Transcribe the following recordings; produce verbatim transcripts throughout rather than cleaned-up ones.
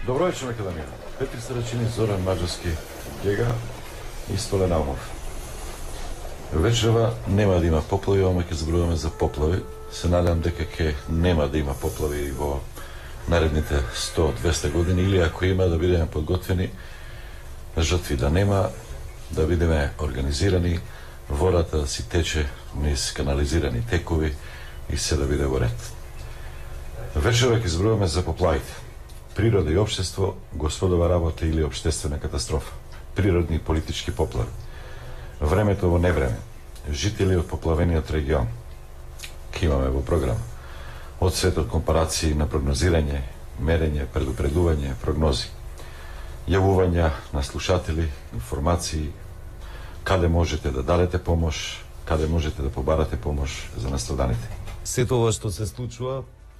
Добро вечер, Македонија. Петри Сарачини, Зоран Маджарски, Гега и Столен Алмов. Вечерва нема да има поплави, ама ќе зборуваме за поплави. Се надам дека ќе нема да има поплави во наредните сто до двесте години, или ако има, да бидеме подготвени, жртви да нема, да бидеме организирани, водата да си тече низ канализирани текови и се да биде во ред. Вечерва ќе зборуваме за поплавите. Природа и општество, господова работа или општествена катастрофа. Природни и политички поплави. Времето во невреме. Жители од поплавениот регион. Ке имаме во програма. Од светот компарации на прогнозирање, мерење, предупредување, прогнози. Јавувања на слушатели, информации, каде можете да дадете помош, каде можете да побарате помош за настраданите. Сето ова што се случува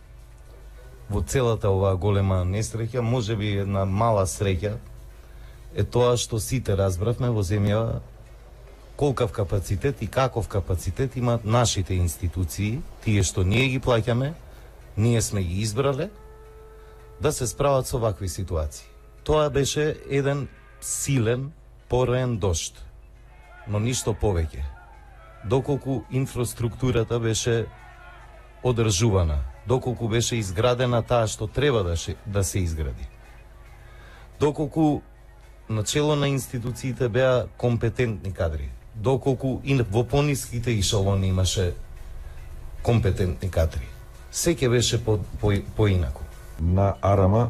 во целата оваа голема несреќа, може би една мала среќа е тоа што сите разбравме во земја колкав капацитет и каков капацитет имаат нашите институции, тие што ние ги плаќаме, ние сме ги избрале, да се справат со вакви ситуации. Тоа беше еден силен, пороен дожд, но ништо повеќе. Доколку инфраструктурата беше одржувана, доколку беше изградена таа што треба да, ше, да се изгради. Доколку начело на институциите беа компетентни кадри, доколку и во пониските ешелони имаше компетентни кадри. Секе беше по, по, поинаку. На Арама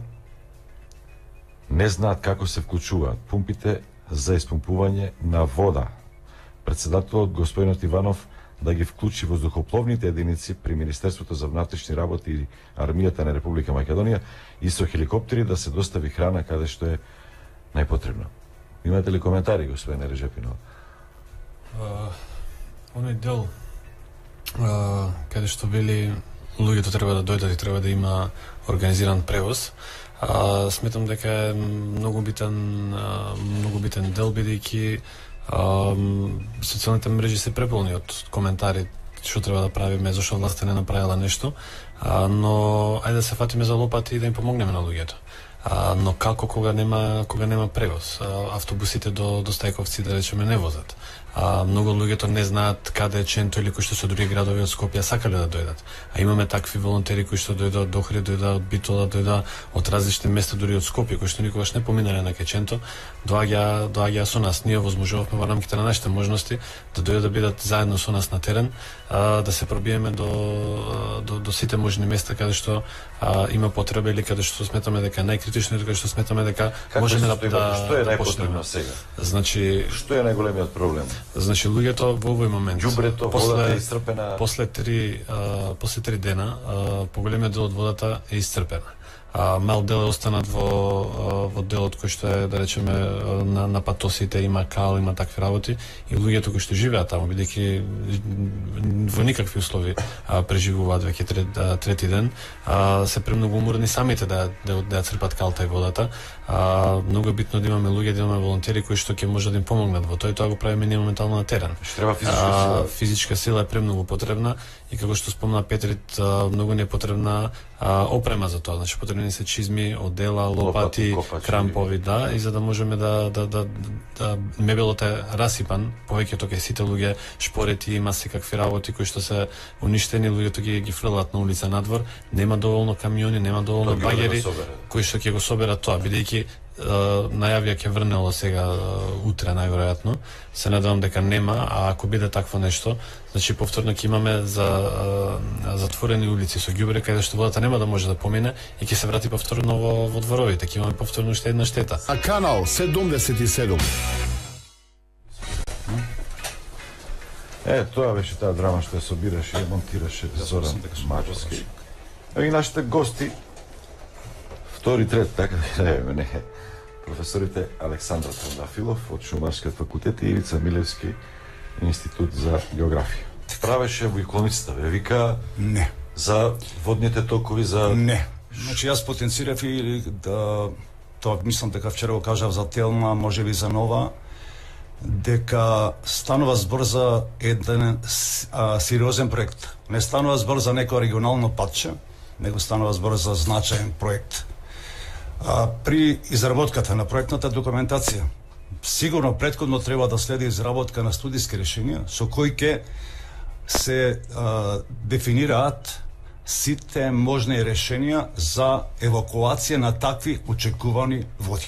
не знаат како се вклучуваат пумпите за испумпување на вода. Председателот господинот Иванов да ги вклучи воздухопловните единици при Министерството за внатрешни работи и армијата на Република Македонија и со хеликоптери да се достави храна каде што е најпотребно. Имате ли коментари, господине Режепинов? Uh, оној дел uh, каде што били луѓето треба да дојдат и треба да има организиран превоз, uh, сметам дека е многу битен uh, многу битен дел, бидејќи uh, социјалните мрежи се преполни од коментари што треба да правиме, зашто власта не направила нешто, uh, но ајде да се фатиме за лопати и да им помогнеме на луѓето. Uh, но како кога нема кога нема превоз? Uh, автобусите до до Стајковци, да речеме, не возат. А, многу луѓето не знаат каде е Ченто или кои што се други градови од Скопје сакале да дојдат. А имаме такви волонтери кои што дојдоа од Охрид, дојдоа од Битола, дојдоа од различни места, дури од Скопје, кои што никогаш не поминале на Ченто, доаѓа доаѓа со нас. Ние возможувавме во рамките на нашите можности да дојдат да бидат заедно со нас на терен, а, да се пробиеме до, до до сите можни места каде што а, има потреба или каде што сметаме дека е најкритично или каде што сметаме дека Како можеме да, да што е најпотребно сега? Значи, што е најголемиот проблем? Значи луѓето во овој момент, ѓубрето, водата е исцрпена. После три а, после три дена, а, поголемиот дел од водата е исцрпена. А, мал дел е останат во во делот кој што е, да речеме, на, на патосите, има кал, има такви работи, и луѓето кои што живеат таму, бидејќи во никакви услови а, преживуваат веќе трет, а, трети ден, а, се премногу уморни самите да да, да црпат калта и водата. А, многу е битно да имаме луѓе, да имаме волонтери кои што ќе можат да им помогнат во тоа, и тоа го правиме ние моментално на терен. Што треба физичка сила? А, физичка сила е премногу потребна, и како што спомна Петрит, а, многу не е потребна а, опрема за тоа. Значи потребни се чизми, одела, лопати, лопати крампови, да, и за да можеме да да да, да мебелот е расипан, повеќето кај сите луѓе, шпорети, има секакви работи кои што се уништени, луѓето ги ги фрлаат на улица надвор, нема доволно камиони, нема доволно багери кои што ќе го соберат тоа, бидејќи најавија ќе врнело сега утре најверојатно. Се надевам дека нема, а ако биде такво нешто, значи повторно ќе имаме за затворени улици со ѓубре каде што водата нема да може да помине и ќе се врати повторно во, во дворовите, ќе имаме повторно уште една штета. А канал седумдесет и седум. Е, тоа беше таа драма што ја собираше и монтираше Зоран Маджарски. И нашите гости втори, трет, така да кажеме, не. Професорите Александра Трандафилов од Шумарскиот факултет и Ивица Милевски институт за географија. Правеше во иконицата, ве вика не за водните токови, за не. Значи јас потенцирав и да тоа мислам дека вчера го кажав за Телма, можеби за Нова, дека станува збор за еден а, сериозен проект. Не станува збор за некој регионално патче, него станува збор за значаен проект. А, при изработката на проектната документација, сигурно претходно треба да следи изработка на студиски решенија со кои ќе се а, дефинираат сите можни решенија за евакуација на такви очекувани води.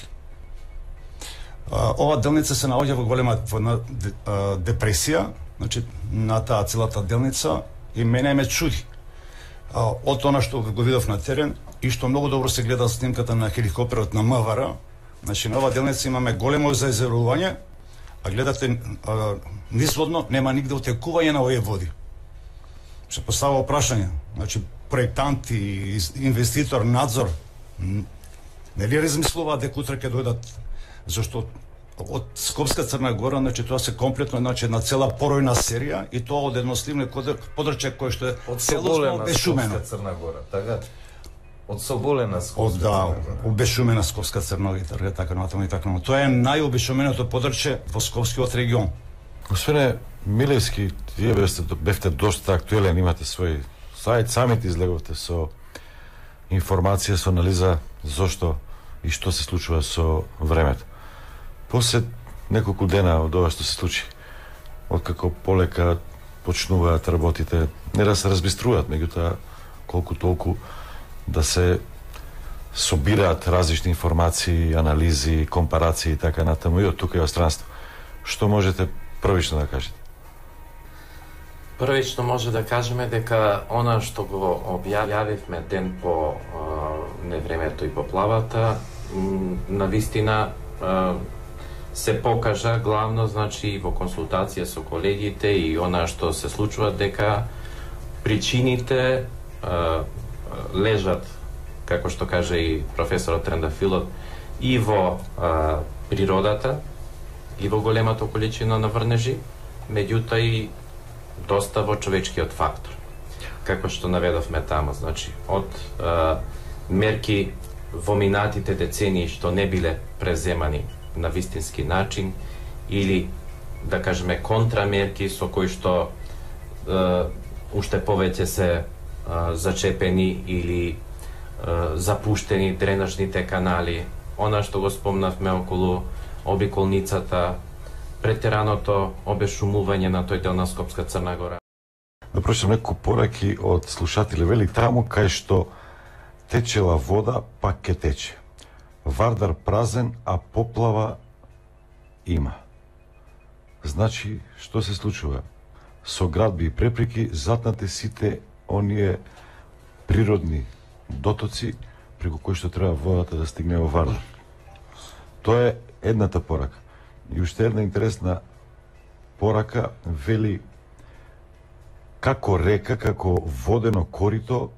А, ова делница се наоѓа во голема во, а, депресија, значи на таа целата делница, и мене ме чуди. А, од она што го видов на терен и што многу добро се гледа снимката на хеликоптерот на МВР, значи на оваа делница имаме големо заезерување, а гледате а, низводно нема нигде отекување на овие води. Се поставува прашање, значи проектант и инвеститор, надзор, нели размислуваат дека утре ќе дојдат, зашто од Скопска Црна Гора, значи тоа се комплетно, значи една цела поројна серија и тоа од едно сливно подрачје кое што е целосно обешумено. Скопска Црна Гора, така? Од Соболена Скопска Од да, Црна Гора. обешумена Скопска Црна Гора, така натаму и така натаму. Тоа е најобешуменото подрачје во Скопскиот регион. Господине Милевски, вие бевте, бевте доста актуелен, имате свој сајт, самите излеговте со информација, со анализа зошто и што се случува со времето. После неколку дена од ова што се случи, откако полека почнуваат работите, не да се разбиструваат, меѓутоа колку толку да се собираат различни информации, анализи, компарации и така натаму и од тука и од странство. Што можете првично да кажете? Првично може да кажеме дека она што го објавивме ден по а, невремето и поплавата, на вистина а, се покажа главно, значи во консултација со колегите и она што се случува, дека причините а, лежат, како што каже и професорот Трендафилот, и во а, природата, и во големата количина на врнежи, меѓутоа и доста во човечкиот фактор. Како што наведовме таму, значи, од а, мерки во минатите децении што не биле преземани на вистински начин, или, да кажеме, контрамерки со кои што а, уште повеќе се а, зачепени или а, запуштени дренажните канали, она што го спомнавме околу обиколницата, претераното обешумување на тој дел на Скопска Црна Гора. Да прочитам неколку пораки од слушатели. Вели таму кај што течела вода, пак ке тече. Вардар празен, а поплава има. Значи, што се случува? Со градби и препреки затнате сите оние природни дотоци преку кои што треба водата да стигне во Вардар. Тоа е едната порака. И уште една интересна порака вели како река, како водено корито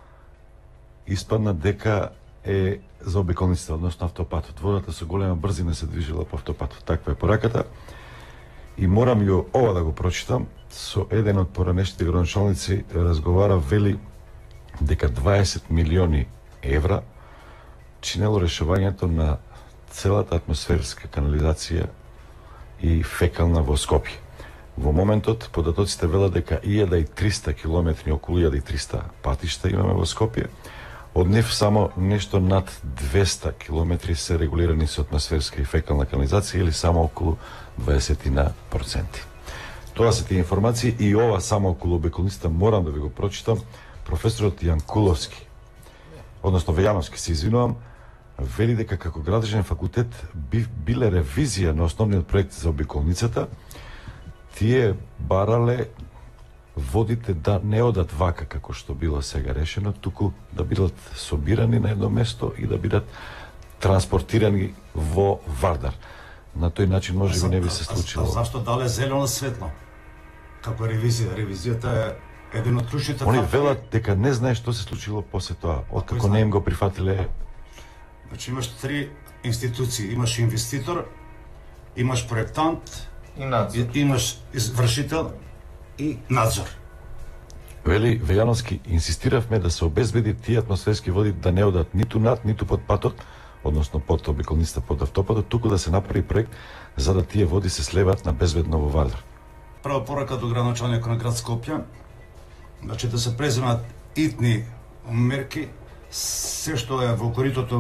испадна дека е за обиколницата, односно автопатот. Водата со голема брзина се движела по автопатот. Таква е пораката. И морам ја ова да го прочитам. Со еден од поранешните градоначалници разговара, вели дека дваесет милиони евра чинело решувањето на целата атмосферска канализација и фекална во Скопје. Во моментот, податоците велат дека илјада и триста километри, околу илјада и триста патишта имаме во Скопје. Од нив само нешто над двеста километри се регулирани со атмосферска и фекална канализација, или само околу дваесет проценти. Тоа се тие информации и ова само околу обиколницата морам да ви го прочитам. Професорот Јанкуловски, односно Вејановски, се извинувам, вели дека како градежен факултет би, биле ревизија на основниот проект за обиколницата, тие барале водите да не одат вака како што било сега решено, туку да бидат собирани на едно место и да бидат транспортирани во Вардар. На тој начин може би не би се случило. А, а, а зашто дале зелено светло? Како ревизија? Ревизијата е еден од клучните Они фактори. велат дека не знае што се случило после тоа, откако не им го прифатиле. Значи имаш три институции, имаш инвеститор, имаш проектант, И надзор. и, имаш извршител и надзор. Вели Вејановски, инсистиравме да се обезбеди тие атмосферски води да не одат ниту над, ниту под патот, односно под обиколницата, под автопатот, туку да се направи проект за да тие води се слеват на безбедно во Вардар. Прва порака до градоначалникот на град Скопје, значи да се преземат итни мерки, се што е во коритото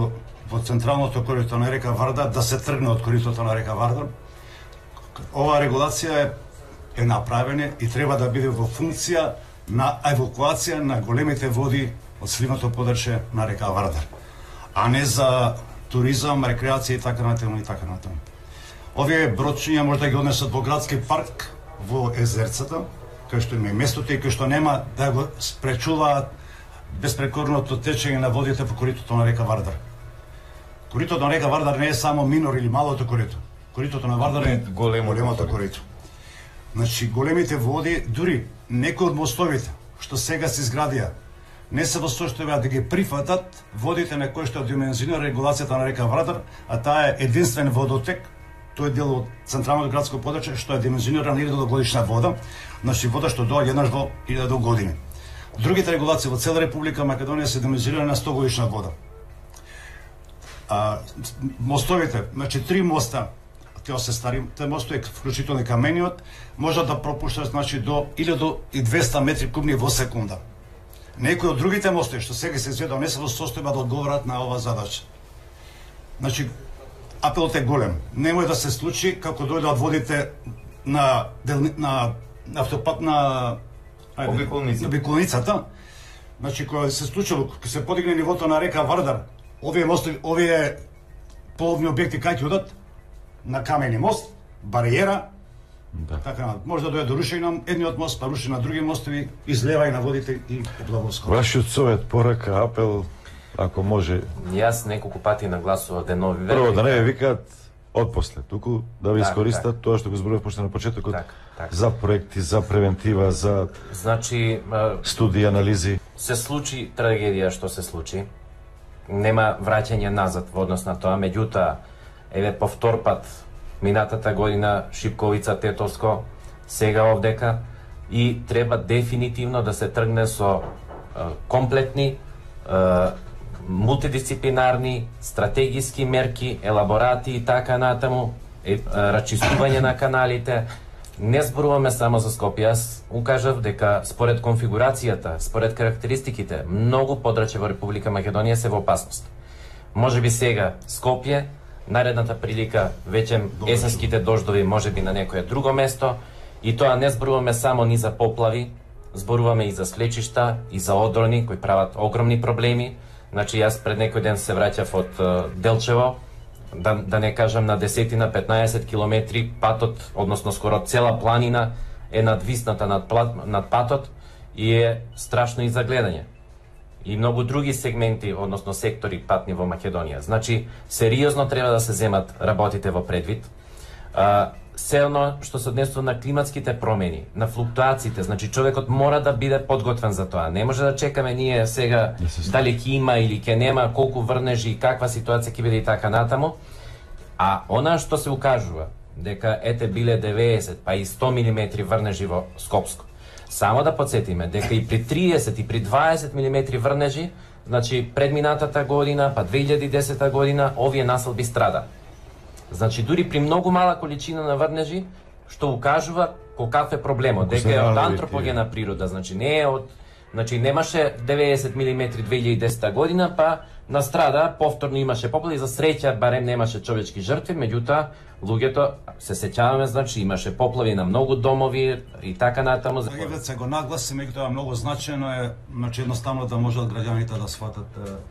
во централното корито на река Вардар да се тргне од коритото на река Вардар. Оваа регулација е, е направена и треба да биде во функција на евакуација на големите води од сливното подрачје на река Вардар, а не за туризам, рекреација и така натаму и така натаму. Овие бродчиња може да ги однесат во градски парк, во езерцата, кај што има местото и кај што нема да го спречуваат безпрекорното течење на водите по коритото на река Вардар. Коритото на река Вардар не е само минор или малото корито. Коритото на Вардар е големото, големото корито. Значи, големите води, дури некои од мостовите, што сега се изградија, не се во состојба да ги прифатат водите на кои што димензионира регулацијата на река Вардар, а таа е единствен водотек, тој дел од централното градско подрачје што е димензионирана илјадогодишна вода, значи вода што доаѓа еднаш во илјада години. Другите регулации во цела Република Македонија се димензионирани на сто годишна вода. А, мостовите, значи три моста, тие се стари, те мостови вклучително и камениот, можат да пропуштат значи до илјада и двесте метри кубни во секунда. Некои од другите мостови што сега се изведува не се во состојба да одговорат на оваа задача. Значи апелот е голем. Немој да се случи како дојдат водите на на на автопат на Обиколница. обиколницата. Значи кога се случило, кога се подигне нивото на река Вардар, овие мостови, овие пловни објекти кај ќе одат на камени мост, бариера, Да. така може да дојде до рушење на едниот мост, па руши на други мостови, излева и на водите и поплавоска. Вашиот совет, порака, апел, ако може, Јас неколку пати нагласував денови прво да не ве викаат отпосле, туку да ви Так, искористат тоа што го зборував пошто на почетокот, Так, так. за проекти, за превентива, за Значи, а, студии, анализи. се случи трагедија што се случи. Нема враќање назад во однос на тоа, меѓутоа, еве по втор пат минатата година Шипковица, Тетовско, сега овдека и треба дефинитивно да се тргне со а, комплетни а, мултидисциплинарни, стратегиски мерки, елаборати и така натаму, е, а, рачистување на каналите. Не зборуваме само за Скопје, јас укажав дека според конфигурацијата, според карактеристиките, многу подрачја во Република Македонија се во опасност. Може би сега Скопје, наредната прилика веќе есенските дождови може би на некое друго место, и тоа не зборуваме само ни за поплави, зборуваме и за слечишта, и за одрони кои прават огромни проблеми. Значи јас пред некој ден се враќав од uh, Делчево, да, да не кажам на десетина, петнаесет километри патот, односно скоро цела планина е надвисната над, над патот и е страшно и за гледање. И многу други сегменти, односно сектори патни во Македонија. Значи, сериозно треба да се земат работите во предвид. А, се оно што се однесува на климатските промени, на флуктуациите, значи човекот мора да биде подготвен за тоа. Не може да чекаме ние сега дали ќе има или ќе нема, колку врнежи и каква ситуација ќе биде и така натаму. А она што се укажува, дека ете биле деветдесет па и сто милиметри врнежи во Скопско. Само да подсетиме дека и при триесет и при дваесет милиметри врнежи, значи предминатата година, па две илјади и десета година, овие населби страда. Значи дури при многу мала количина на врнежи, што укажува колкав е проблемот, дека е од антропогена природа, значи не е од, значи немаше деветдесет милиметри две илјади и десета година, па на страда повторно имаше поплави, за среќа барем немаше човечки жртви, меѓутоа луѓето се сеќаваме, значи имаше поплави на многу домови и така натаму. Еве се го нагласи, меѓутоа многу значајно е, значи едноставно да можат граѓаните да сватат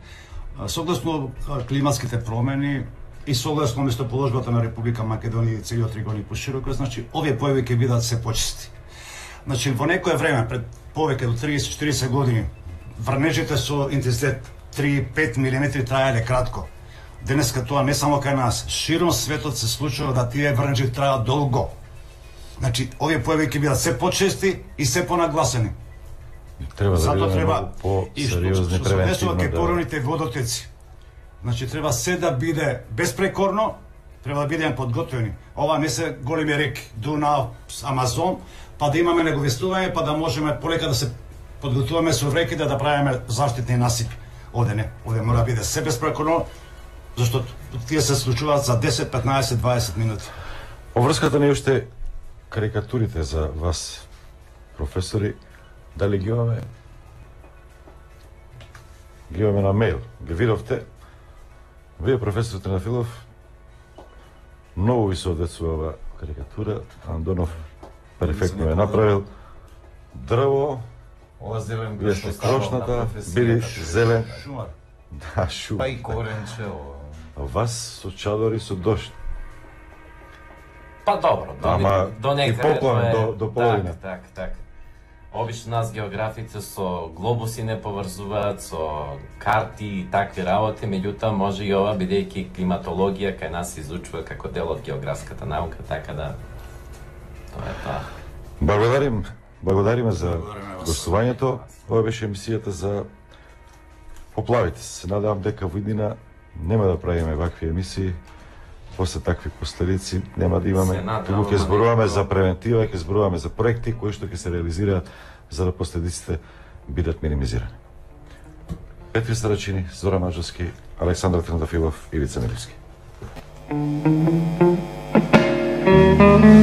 согласно климатските промени и согласно местоположбата на Република Македонија и целиот регион и пошироко, значи овие појави ќе бидат се почисти. Значи во некое време пред повеќе до триесет до четириесет години врнежите со интензитет три до пет милиметри траеле кратко. Денеска тоа не само кај нас, широм светот се случува да тие врнежи траат долго. Значи овие појави ќе бидат се почести и се понагласени. Треба да Затоа бидеме треба многу по-сериозни превентивно. превентивно. Кај Да. пороните водотеци. Значи треба се да биде безпрекорно, треба да бидеме подготвени. Ова не се големи реки, Дунав, Амазон, па да имаме неговестување, па да можеме полека да се подготвуваме со реки да да правиме заштитни насипи. Овде не, овде мора да биде се безпрекорно, зашто тие се случуваат за десет, петнаесет, дваесет минути. Оврската не уште карикатурите за вас, професори, дали ги имаме? Ги имаме на мејл. Ги видовте? Вие, професор Тринафилов, многу ви се одесува ова карикатура. Андонов перфектно е направил. Дрво, Ова зелен вие сте крошната, били зелен. Шумар. Да, шу. Па и коренче, ова. А вас со чадори со дожд. Па добро, до, Ама до и некаде поплавен тоа е- до- до половина. Так, так, так. Обично нас географите со глобуси не поврзуваат, со карти и такви работи, меѓутоа може и ова, бидејќи климатологија кај нас се изучува како дел од географската наука, така да тоа е тоа. Благодарим, благодариме за Благодариме вас. гостувањето. Ова беше емисијата за поплавите. Се надевам дека во иднина нема да правиме вакви емисии. После такви последици нема да имаме. Се надевам, Туку ќе ама зборуваме некако- за превентива, ќе зборуваме за проекти кои што ќе се реализираат за да последиците бидат минимизирани. Петри Старачини, Зоран Маđarski, Александар Тринафилов, Ивица Милевски.